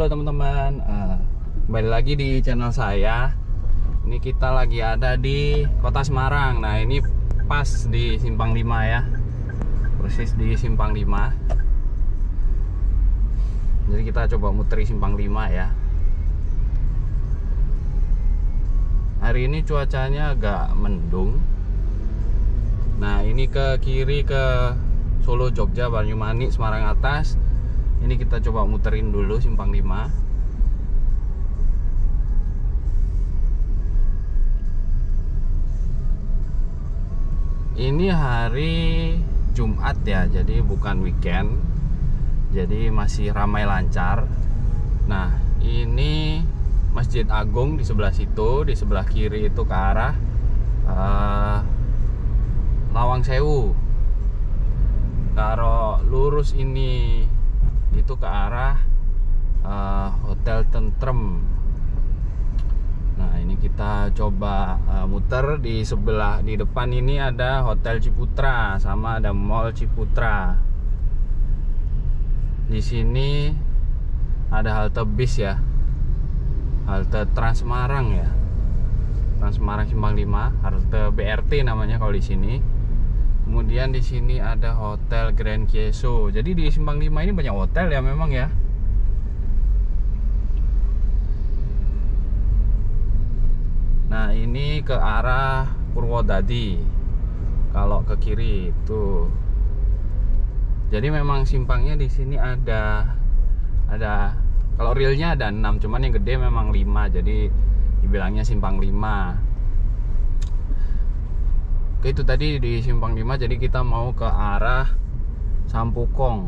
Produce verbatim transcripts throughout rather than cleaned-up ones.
Halo teman-teman, uh, kembali lagi di channel saya. Ini kita lagi ada di Kota Semarang. Nah ini pas di Simpang lima ya, persis di Simpang lima. Jadi kita coba muteri Simpang lima ya. Hari ini cuacanya agak mendung. Nah ini ke kiri ke Solo, Jogja, Banyumanik, Semarang atas. Ini kita coba muterin dulu Simpang lima. Ini hari Jumat ya, jadi bukan weekend. Jadi masih ramai lancar. Nah, ini Masjid Agung di sebelah situ, di sebelah kiri itu ke arah uh, Lawang Sewu. Kalau lurus ini itu ke arah uh, Hotel Tentrem. Nah ini kita coba uh, muter di sebelah, di depan ini ada Hotel Ciputra sama ada Mall Ciputra. Di sini ada halte bis ya, halte Trans Semarang ya, Trans Semarang Simpang lima, halte B R T namanya kalau di sini. Kemudian di sini ada Hotel Grand Kieso. Jadi di Simpang lima ini banyak hotel ya memang ya. Nah, ini ke arah Purwodadi. Kalau ke kiri itu. Jadi memang simpangnya di sini ada ada kalau realnya ada enam, cuman yang gede memang lima. Jadi dibilangnya Simpang lima. Itu tadi di Simpang lima, jadi kita mau ke arah Sampukong.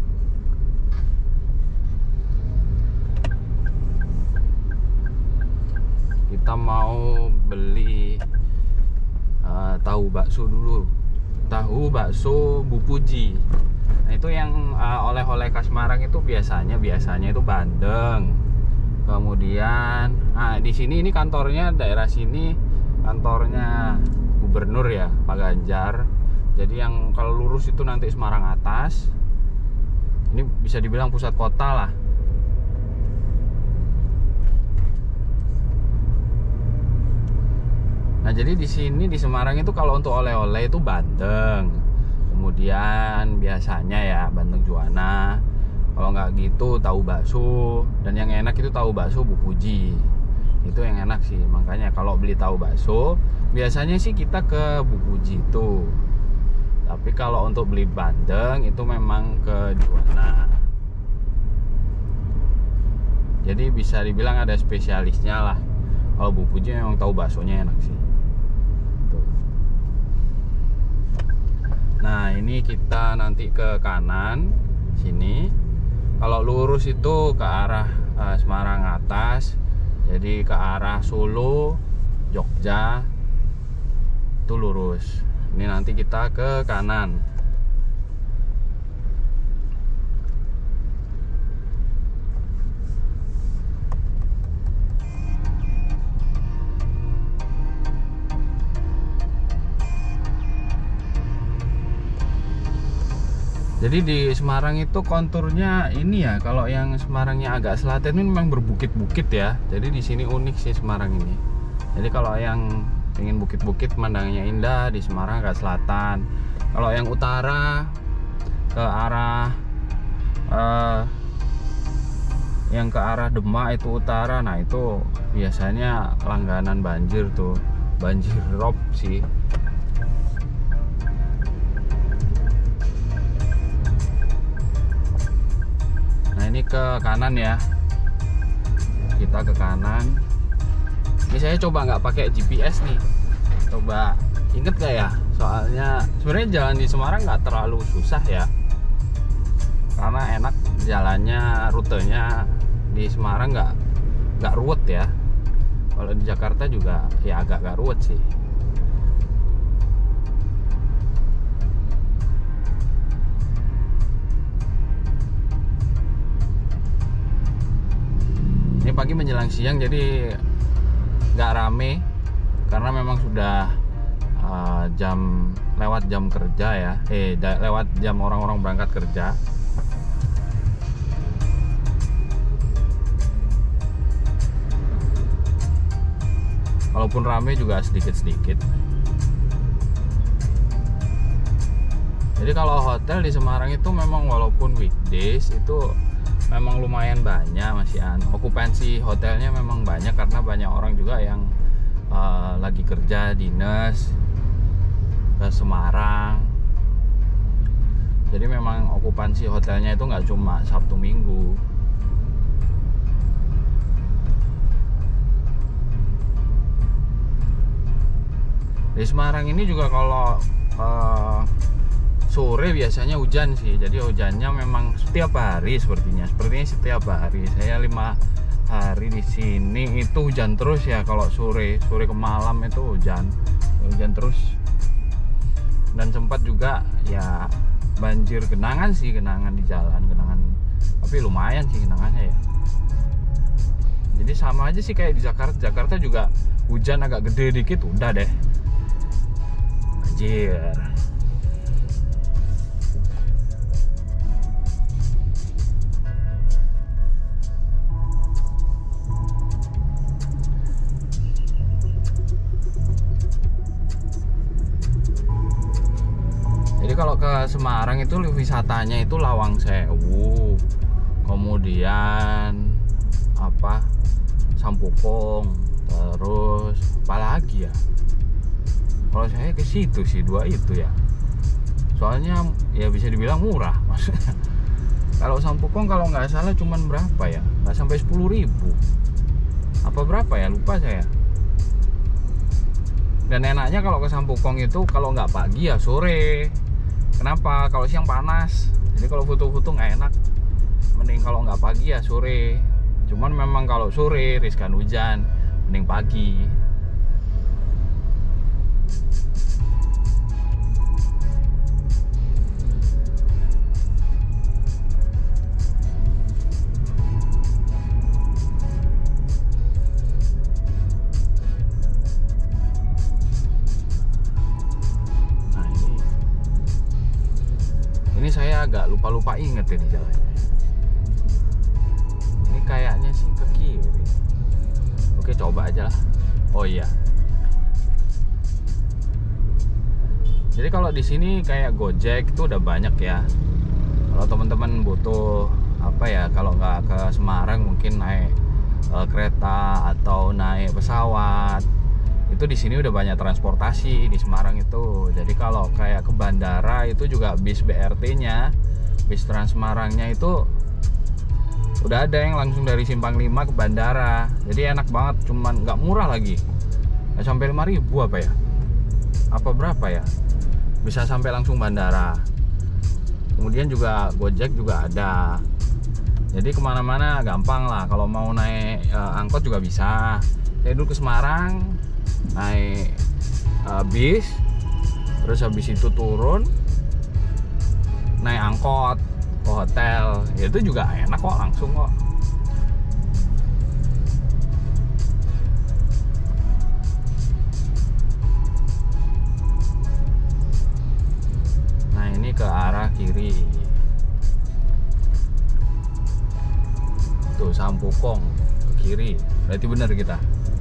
Kita mau beli uh, tahu bakso dulu. Tahu bakso Bu Puji. Nah, itu yang uh, oleh-oleh khas Semarang itu biasanya biasanya itu bandeng. Kemudian ah di sini ini kantornya daerah sini kantornya Gubernur ya, Pak Ganjar. Jadi yang kalau lurus itu nanti Semarang atas. Ini bisa dibilang pusat kota lah. Nah, jadi di sini di Semarang itu kalau untuk oleh-oleh itu bandeng. Kemudian biasanya ya bandeng juana. Kalau nggak gitu tahu bakso, dan yang enak itu tahu bakso Bu Puji. Itu yang enak sih. Makanya kalau beli tahu bakso biasanya sih kita ke Bu Puji itu. Tapi kalau untuk beli bandeng itu memang ke Juwana. Jadi bisa dibilang ada spesialisnya lah. Kalau Bu Puji memang tahu baksonya enak sih. Tuh. Nah ini kita nanti ke kanan sini. Kalau lurus itu ke arah uh, Semarang atas. Jadi ke arah Solo, Jogja itu lurus. Ini nanti kita ke kanan. Jadi di Semarang itu konturnya ini ya, kalau yang Semarangnya agak selatan ini memang berbukit-bukit ya. Jadi di sini unik sih Semarang ini. Jadi kalau yang ingin bukit-bukit pemandangannya indah di Semarang agak selatan. Kalau yang utara ke arah uh, yang ke arah Demak itu utara. Nah itu biasanya langganan banjir tuh, banjir rob sih. Ini ke kanan ya, kita ke kanan. Ini saya coba nggak pakai G P S nih, coba inget gak ya, soalnya sebenarnya jalan di Semarang nggak terlalu susah ya, karena enak jalannya, rutenya di Semarang nggak nggak ruwet ya. Kalau di Jakarta juga ya agak nggak ruwet sih. Ini pagi menjelang siang jadi nggak rame karena memang sudah uh, jam lewat jam kerja ya, eh lewat jam orang-orang berangkat kerja. walaupun rame juga sedikit-sedikit. Jadi kalau hotel di Semarang itu memang walaupun weekdays itu memang lumayan banyak, masih an okupansi hotelnya memang banyak karena banyak orang juga yang uh, lagi kerja dinas ke Semarang. Jadi memang okupansi hotelnya itu nggak cuma Sabtu Minggu. Di Semarang ini juga kalau uh, sore biasanya hujan sih. Jadi hujannya memang setiap hari sepertinya. Sepertinya setiap hari. Saya lima hari di sini itu hujan terus ya. Kalau sore, sore ke malam itu hujan, hujan terus. Dan sempat juga ya banjir genangan sih, genangan di jalan, genangan. Tapi lumayan sih genangannya ya. Jadi sama aja sih kayak di Jakarta. Jakarta juga hujan agak gede dikit udah deh. Anjir. Jadi kalau ke Semarang itu wisatanya itu Lawang Sewu, kemudian apa Sampukong, terus apa lagi ya? Kalau saya ke situ sih dua itu ya. Soalnya ya bisa dibilang murah, maksudnya. Kalau Sampukong kalau nggak salah cuman berapa ya? Nggak sampai sepuluh ribu. Apa berapa ya? Lupa saya. Dan enaknya kalau ke Sampukong itu kalau nggak pagi ya sore. Kenapa? Kalau siang panas. Jadi kalau foto-foto nggak enak. Mending kalau nggak pagi ya sore. Cuman memang kalau sore riskan hujan, mending pagi. Ini saya agak lupa-lupa inget ini jalannya. Ini kayaknya sih ke kiri. Oke, coba aja lah. Oh iya. Jadi kalau di sini kayak Gojek itu udah banyak ya. Kalau teman-teman butuh apa ya, kalau nggak ke Semarang mungkin naik uh, kereta atau naik pesawat. Itu di sini udah banyak transportasi di Semarang itu. Jadi kalau kayak ke bandara itu juga bis B R T-nya, bis Trans Semarangnya itu udah ada yang langsung dari Simpang lima ke bandara. Jadi enak banget, cuman nggak murah lagi. Nggak sampai lima ribu apa ya? Apa berapa ya? Bisa sampai langsung bandara. Kemudian juga Gojek juga ada. Jadi kemana-mana gampang lah. Kalau mau naik uh, angkot juga bisa. Saya dulu ke Semarang naik uh, bis, terus habis itu turun naik angkot ke hotel. Ya, itu juga enak kok, langsung kok. Nah ini ke arah kiri tuh, Sampukong ke kiri, berarti bener kita.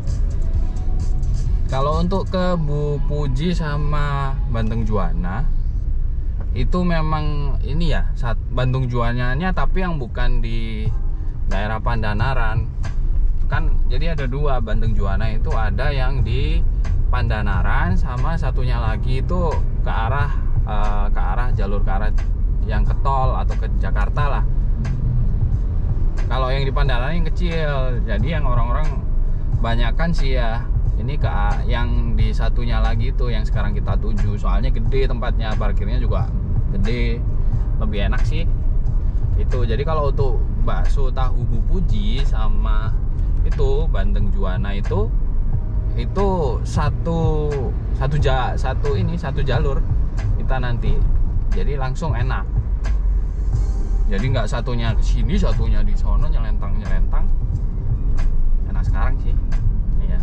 Kalau untuk ke Bu Puji sama Bandeng Juana itu memang ini ya, saat Bandung Juananya tapi yang bukan di daerah Pandanaran kan. Jadi ada dua Bandeng Juana itu, ada yang di Pandanaran sama satunya lagi itu ke arah uh, ke arah jalur ke arah yang ke tol atau ke Jakarta lah. Kalau yang di Pandanaran yang kecil, jadi yang orang-orang banyakan sih ya ini ke yang di satunya lagi itu yang sekarang kita tuju. Soalnya gede tempatnya, parkirnya juga gede, lebih enak sih itu. Jadi kalau untuk bakso tahu Bu Puji sama itu Bandeng Juana itu itu satu satu ja, satu ini satu jalur kita nanti. Jadi langsung enak. Jadi nggak satunya ke sini, satunya di sono nyelentang nyelentang. Enak sekarang sih. Iya.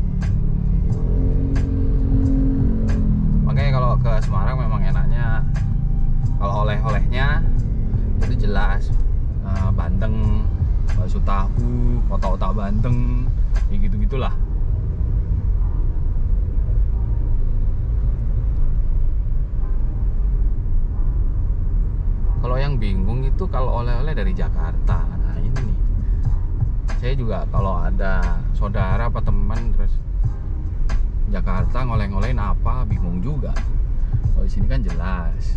Makanya kalau ke Semarang memang enaknya kalau oleh-olehnya itu jelas uh, bandeng, bakso tahu, otak-otak bandeng, ya gitu-gitulah. yang bingung itu kalau oleh-oleh dari Jakarta. Nah ini nih, saya juga kalau ada saudara apa teman terus Jakarta ngoleh-ngolehin apa, bingung juga. Kalau di sini kan jelas.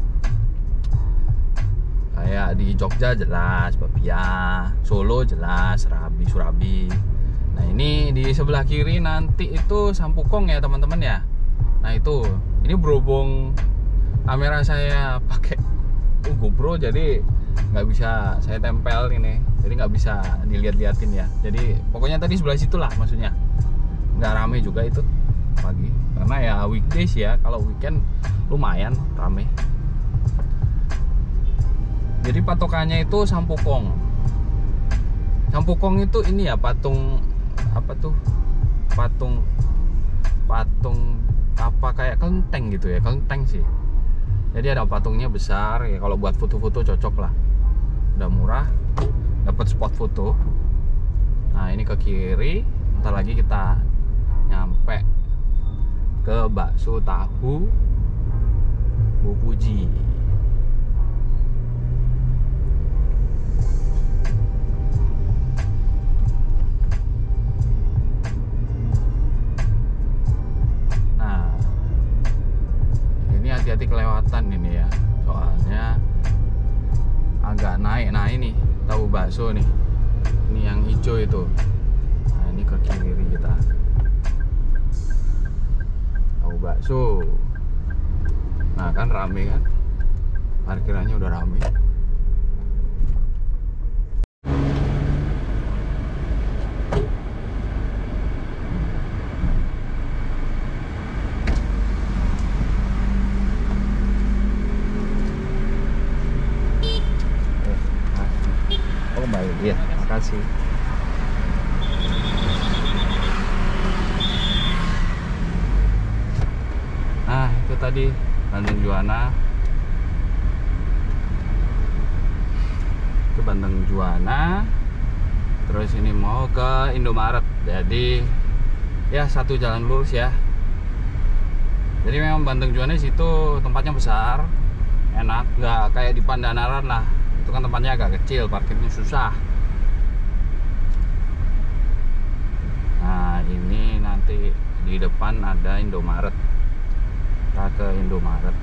Kayak di Jogja jelas, Bapia, Solo jelas, Surabi, Surabi. Nah ini di sebelah kiri nanti itu Sampukong ya teman-teman ya. Nah itu, ini berhubung kamera saya pakai GoPro jadi nggak bisa saya tempel ini, jadi nggak bisa dilihat-liatin ya. Jadi pokoknya tadi sebelah situlah maksudnya. Nggak rame juga itu pagi, karena ya weekdays ya. Kalau weekend lumayan rame. Jadi patokannya itu Sampukong. Sampukong itu ini ya patung apa tuh? Patung patung apa kayak kelenteng gitu ya, kelenteng sih. Jadi ada patungnya besar ya, kalau buat foto-foto cocok lah. Udah murah, dapat spot foto. Nah, ini ke kiri, ntar lagi kita nyampe ke bakso tahu Bu Puji. Hati-hati kelewatan ini ya, soalnya agak naik. Nah ini tahu bakso nih, ini yang hijau itu. Nah ini ke kiri kita, tahu bakso. Nah kan rame kan, parkirannya udah rame. Iya, makasih. Nah, itu tadi Bandeng Juwana. Itu Bandeng Juwana. Terus ini mau ke Indomaret. Jadi ya satu jalan lurus ya. Jadi memang Bandeng Juwana di situ tempatnya besar, enak, nggak kayak di Pandanaran lah. Itu kan tempatnya agak kecil, parkirnya susah. Nah ini nanti di depan ada Indomaret, kita ke Indomaret.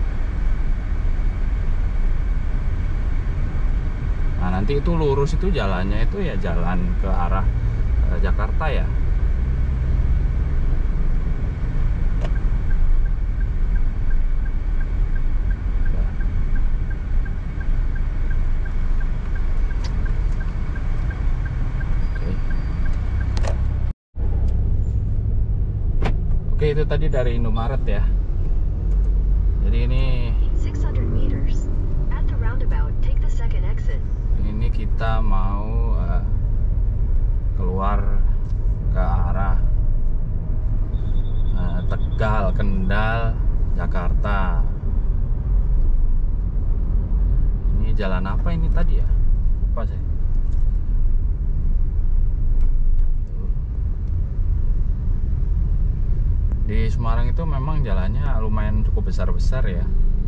Nah nanti itu lurus itu jalannya itu ya jalan ke arah eh, Jakarta ya. Oke, itu tadi dari Indomaret ya. Jadi ini ini kita mau uh, keluar ke arah uh, Tegal, Kendal, Jakarta. Ini jalan apa ini tadi ya? Apa sih? Di Semarang itu memang jalannya lumayan cukup besar-besar ya.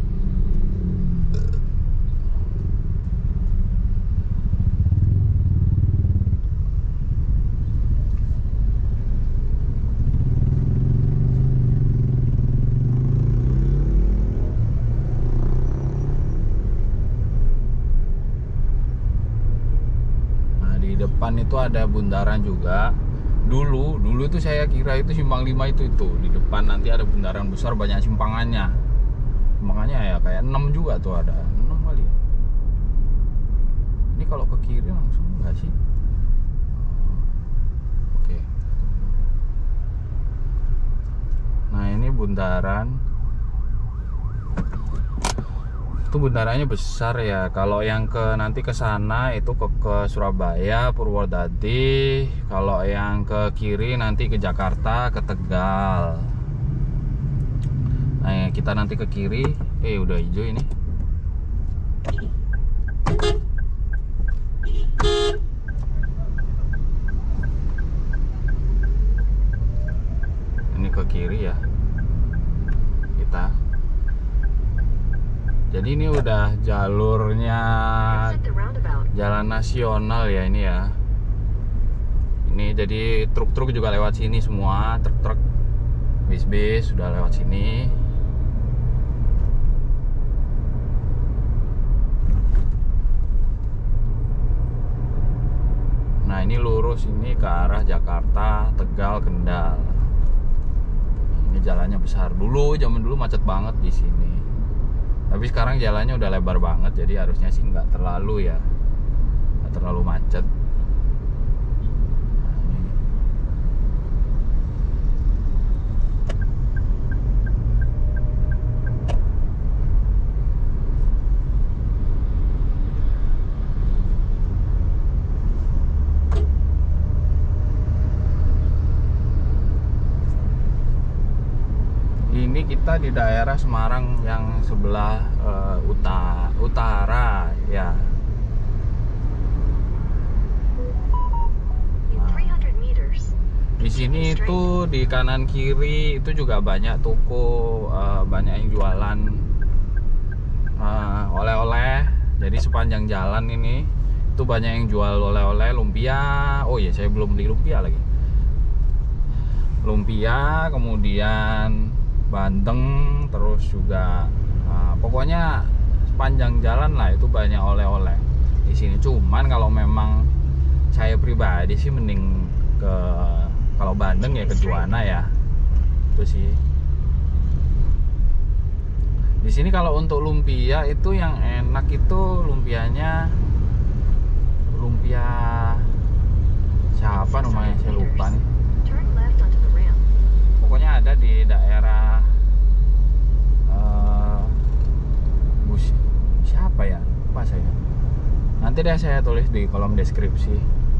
Nah, di depan itu ada bundaran juga. Dulu, dulu itu saya kira itu simpang lima itu itu di depan nanti ada bundaran besar banyak simpangannya. Makanya ya kayak enam juga tuh ada enam kali ya. Ini kalau ke kiri langsung enggak sih? Oke. Nah ini bundaran. Itu bundarannya besar ya. Kalau yang ke nanti ke sana itu ke, ke Surabaya, Purwodadi. Kalau yang ke kiri nanti ke Jakarta, ke Tegal. Nah, kita nanti ke kiri. Eh, udah hijau ini. Ini ke kiri ya. Kita. Jadi ini udah udah jalurnya jalan nasional ya ini ya. Ini jadi truk-truk juga lewat sini semua, truk-truk, bis-bis sudah lewat sini. Nah ini lurus ini ke arah Jakarta, Tegal, Kendal. Ini jalannya besar. Dulu zaman dulu macet banget di sini. Tapi sekarang jalannya udah lebar banget, jadi harusnya sih nggak terlalu ya, nggak terlalu macet. Ini kita di daerah Semarang yang sebelah uh, uta, utara ya. Nah, di sini itu di kanan kiri itu juga banyak toko, uh, banyak yang jualan uh, oleh-oleh. Jadi sepanjang jalan ini itu banyak yang jual oleh-oleh, lumpia. Oh iya, saya belum beli lumpia lagi. Lumpia, kemudian bandeng, terus juga nah, pokoknya sepanjang jalan lah itu banyak oleh-oleh di sini. Cuman kalau memang saya pribadi sih mending ke, kalau bandeng ya ke Juwana ya, itu sih. Di sini kalau untuk lumpia itu yang enak itu lumpianya lumpia siapa namanya saya lupa nih. Pokoknya ada di daerah uh, bus siapa ya, lupa saya. Nanti deh saya tulis di kolom deskripsi.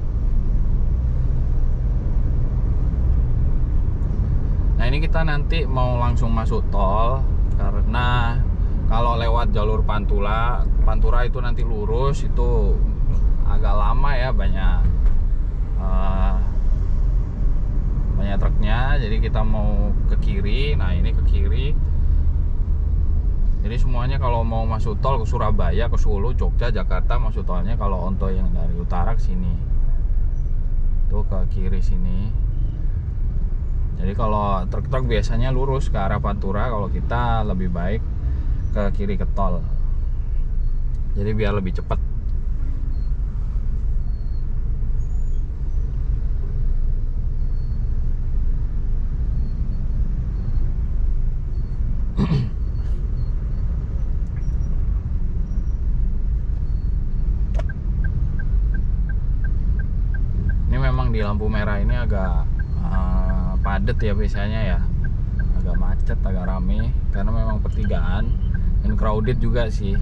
Nah ini kita nanti mau langsung masuk tol, karena kalau lewat jalur Pantura Pantura itu nanti lurus itu agak lama ya, banyak uh, banyak truknya. Jadi kita mau ke kiri. Nah ini ke kiri. Jadi semuanya kalau mau masuk tol ke Surabaya, ke Solo, Jogja, Jakarta, masuk tolnya kalau untuk yang dari utara ke sini itu ke kiri sini. Jadi kalau truk-truk biasanya lurus ke arah Pantura, kalau kita lebih baik ke kiri ke tol. Jadi biar lebih cepat. Di lampu merah ini agak uh, padat ya biasanya ya, agak macet, agak rame karena memang pertigaan dan crowded juga sih.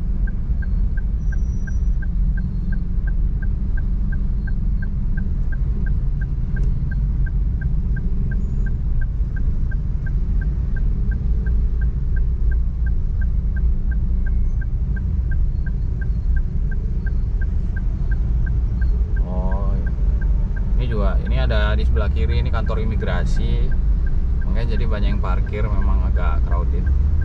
Ini ada di sebelah kiri, ini kantor imigrasi, makanya jadi banyak yang parkir, memang agak crowded.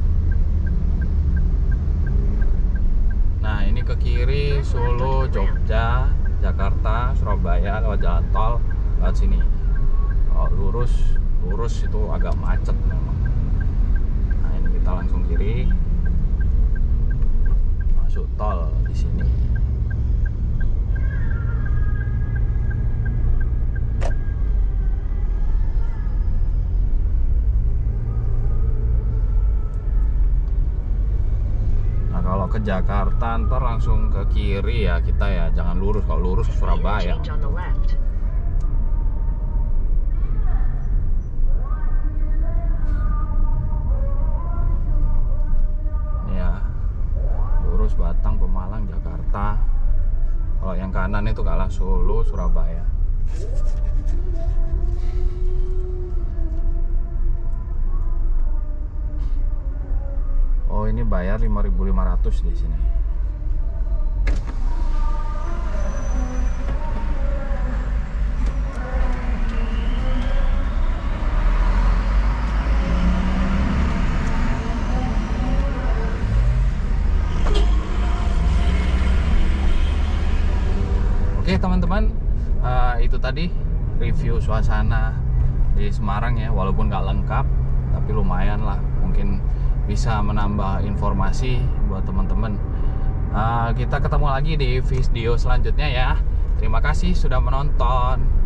Nah ini ke kiri Solo, Jogja, Jakarta, Surabaya lewat jalan tol, lewat sini. Kalau lurus, lurus itu agak macet memang. Nah ini kita langsung kiri, masuk tol di sini. Ke Jakarta ntar langsung ke kiri ya kita ya, jangan lurus. Kalau lurus ke Surabaya. Ya, lurus Batang, Pemalang, Jakarta. Kalau yang kanan itu ke arah Solo, Surabaya. Oh ini bayar lima ribu lima ratus di sini. teman-teman, uh, itu tadi review suasana di Semarang ya, walaupun nggak lengkap tapi lumayan lah, mungkin bisa menambah informasi buat teman-teman. Uh, kita ketemu lagi di video selanjutnya ya. Terima kasih sudah menonton.